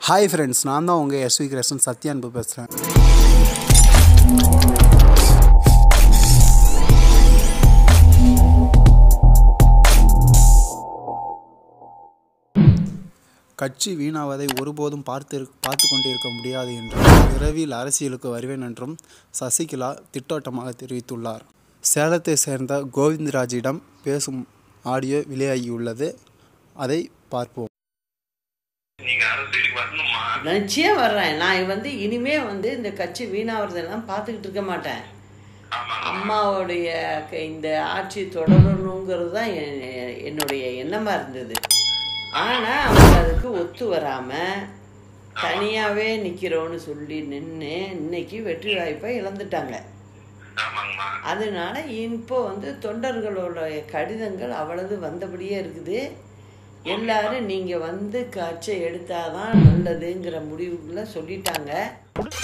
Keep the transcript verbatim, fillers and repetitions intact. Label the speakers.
Speaker 1: Hi friends, நான் தான் உங்கள் எஸ்வி கிருஷ்ணன் சத்யா அன்பு பேசுகிறேன். கட்சி வீணாவதை ஒருபோதும் பார்த்து பார்த்து கொண்டிருக்க முடியாது என்றும் விரைவில் அரசியலுக்கு வருவேன் என்றும் சசிகலா திட்டவட்டமாக தெரிவித்துள்ளார். சேலத்தை சேர்ந்த கோவிந்தராஜிடம் பேசும் ஆடியோ வெளியாகியுள்ளது. அதை பார்ப்போம்.
Speaker 2: நிச்சயம் வர்றேன். நான் வந்து இனிமே வந்து இந்த கட்சி வீணாகிறதெல்லாம் பார்த்துக்கிட்டு இருக்க மாட்டேன். அம்மாவுடைய இந்த ஆட்சி தொடரணுங்கிறது தான் என்னுடைய எண்ணமாக இருந்தது. ஆனால் அவங்க அதுக்கு ஒத்து வராமல் தனியாகவே நிற்கிறோன்னு சொல்லி நின்று இன்னைக்கு வெற்றி வாய்ப்பை இழந்துட்டாங்க. அதனால இப்போ வந்து தொண்டர்களோட கடிதங்கள் அவ்வளவு வந்தபடியே இருக்குது. எல்லாரும் நீங்கள் வந்து கட்சி எடுத்தாதான் நல்லதுங்கிற முடிவுக்குள்ள சொல்லிட்டாங்க.